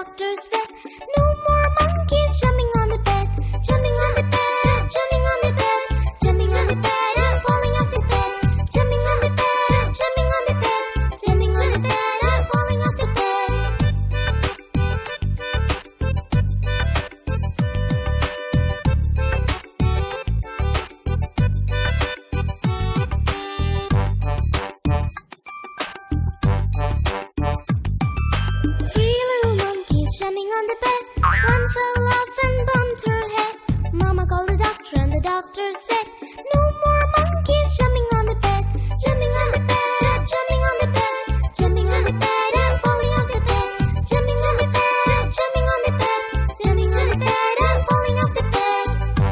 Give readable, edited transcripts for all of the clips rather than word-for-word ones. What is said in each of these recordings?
doctor said, "No more monkeys jumping on the bed, jumping on the bed, jumping on the bed, jumping on the bed and falling off the bed, jumping on the bed, jumping on the bed, jumping on the bed and falling off the bed." Jumping on the bed, one fell off and bumped her head. Mama called the doctor and the doctor said, "No more monkeys jumping on the bed, jumping on the bed, jumping on the bed, jumping on the bed and falling off the bed, jumping on the bed, jumping on the bed, jumping on the bed and falling off the bed."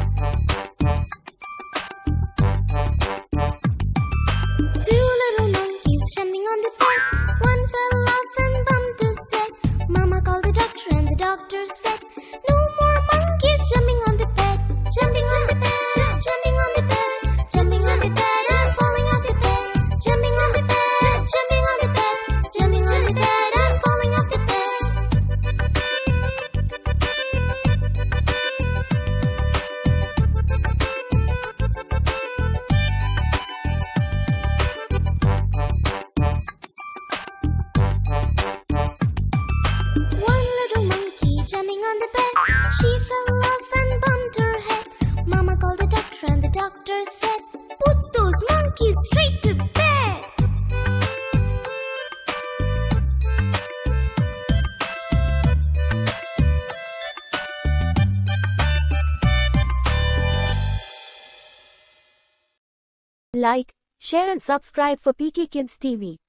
Two little monkeys jumping on the bed, one fell off and bumped his head. Mama called the doctor and the doctor said, "No more monkeys jumping on the bed, jumping on the bed, jumping on the bed, jumping on the bed and falling off the bed, jumping on the bed, jumping on the bed, jumping on the bed and falling off the bed." One little monkey jumping on the bed, she fell off and bumped her head. Mama called the doctor and the doctor said, "Put those monkeys straight to bed." Like, share and subscribe for PK Kids TV.